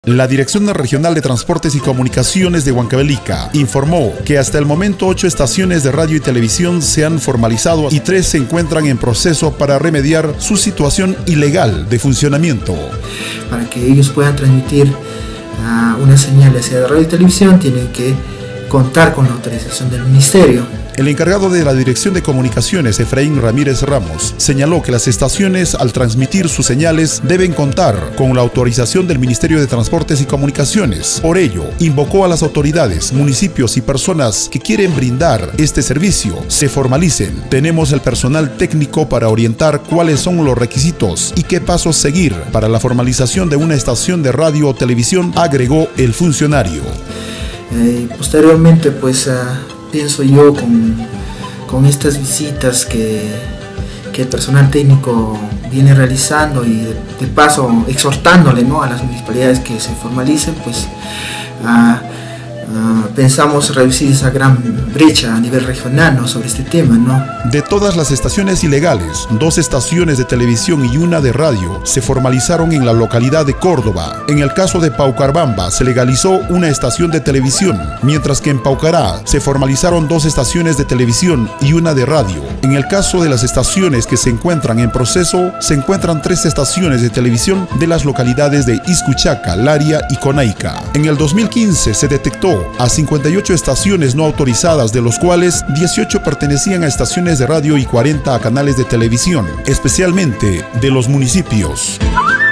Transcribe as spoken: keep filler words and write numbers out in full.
La Dirección Regional de Transportes y Comunicaciones de Huancavelica informó que hasta el momento ocho estaciones de radio y televisión se han formalizado y tres se encuentran en proceso para remediar su situación ilegal de funcionamiento. Para que ellos puedan transmitir uh, una señal hacia la radio y televisión, tienen que contar con la autorización del Ministerio. El encargado de la Dirección de Comunicaciones, Efraín Ramírez Ramos, señaló que las estaciones, al transmitir sus señales, deben contar con la autorización del Ministerio de Transportes y Comunicaciones. Por ello, invocó a las autoridades, municipios y personas que quieren brindar este servicio, se formalicen. Tenemos el personal técnico para orientar cuáles son los requisitos y qué pasos seguir para la formalización de una estación de radio o televisión, agregó el funcionario. Eh, posteriormente, pues... Uh... pienso yo con, con estas visitas que, que el personal técnico viene realizando y de, de paso exhortándole, ¿no?, a las municipalidades que se formalicen, pues uh, uh, pensamos reducir esa gran brecha a nivel regional, ¿no?, sobre este tema, ¿no? De todas las estaciones ilegales, dos estaciones de televisión y una de radio se formalizaron en la localidad de Córdoba. En el caso de Paucarbamba se legalizó una estación de televisión, mientras que en Paucará se formalizaron dos estaciones de televisión y una de radio. En el caso de las estaciones que se encuentran en proceso, se encuentran tres estaciones de televisión de las localidades de Iscuchaca, Laria y Conaica. En el dos mil quince se detectó a cincuenta y ocho estaciones no autorizadas, de los cuales dieciocho pertenecían a estaciones de radio y cuarenta a canales de televisión, especialmente de los municipios.